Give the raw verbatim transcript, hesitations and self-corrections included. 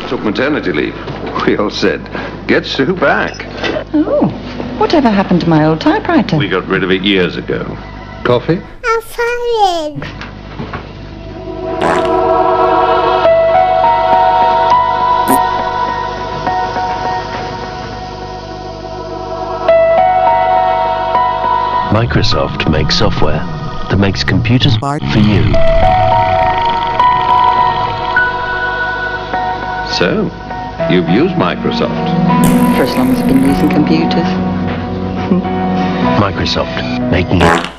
took maternity leave. We all said, get Sue back. Oh, whatever happened to my old typewriter? We got rid of it years ago. Coffee? I'm fine. Microsoft makes software that makes computers smart for you. So, you've used Microsoft? For as long as I've been using computers. Microsoft, making it